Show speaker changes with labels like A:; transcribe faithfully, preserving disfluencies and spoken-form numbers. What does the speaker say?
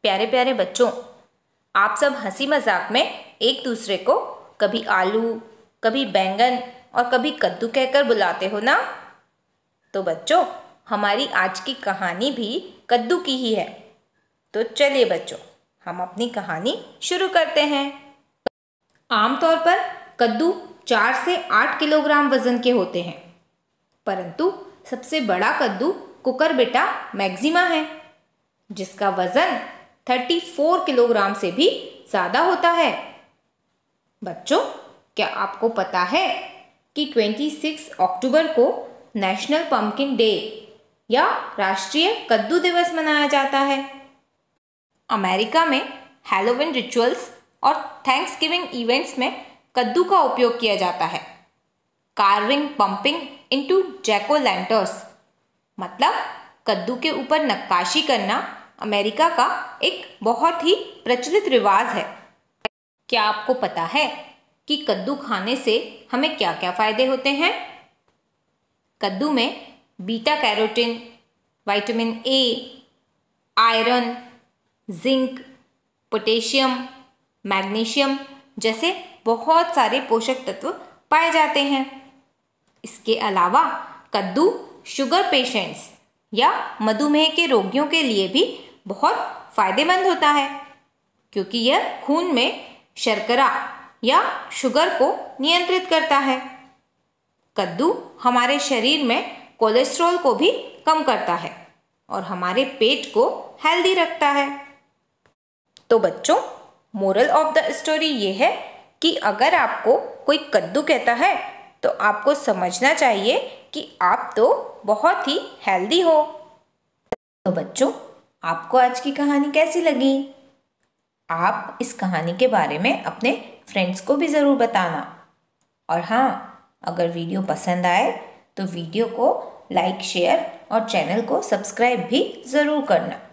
A: प्यारे प्यारे बच्चों, आप सब हंसी मजाक में एक दूसरे को कभी आलू, कभी बैंगन और कभी कद्दू कहकर बुलाते हो ना। तो बच्चों, हमारी आज की कहानी भी कद्दू की ही है। तो चलिए बच्चों, हम अपनी कहानी शुरू करते हैं। आमतौर पर कद्दू चार से आठ किलोग्राम वजन के होते हैं, परंतु सबसे बड़ा कद्दू कुकुरबिटा मैक्सिमा है, जिसका वजन चौंतीस किलोग्राम से भी ज़्यादा होता है। बच्चों, क्या आपको पता है कि छब्बीस अक्टूबर को नेशनल पंपकिन डे या राष्ट्रीय कद्दू दिवस मनाया जाता है। अमेरिका में हैलोवीन रिचुअल्स और थैंक्सगिविंग इवेंट्स में कद्दू का उपयोग किया जाता है। Carving pumpkins into jack o lanterns मतलब कद्दू के ऊपर नक्काशी करना अमेरिका का एक बहुत ही प्रचलित रिवाज है। क्या आपको पता है कि कद्दू खाने से हमें क्या क्या फायदे होते हैं? कद्दू में beta carotene, vitamin A, iron, zinc, potassium, magnesium जैसे बहुत सारे पोषक तत्व पाए जाते हैं। इसके अलावा कद्दू शुगर पेशेंट्स या मधुमेह के रोगियों के लिए भी बहुत फायदेमंद होता है, क्योंकि यह खून में शर्करा या शुगर को नियंत्रित करता है। कद्दू हमारे शरीर में कोलेस्ट्रॉल को भी कम करता है और हमारे पेट को हेल्दी रखता है। तो बच्चों, मोरल ऑफ द स्टोरी ये है कि अगर आपको कोई कद्दू कहता है तो आपको समझना चाहिए कि आप तो बहुत ही हेल्दी हो। तो बच्चों, आपको आज की कहानी कैसी लगी? आप इस कहानी के बारे में अपने फ्रेंड्स को भी ज़रूर बताना। और हाँ, अगर वीडियो पसंद आए तो वीडियो को लाइक, शेयर और चैनल को सब्सक्राइब भी ज़रूर करना।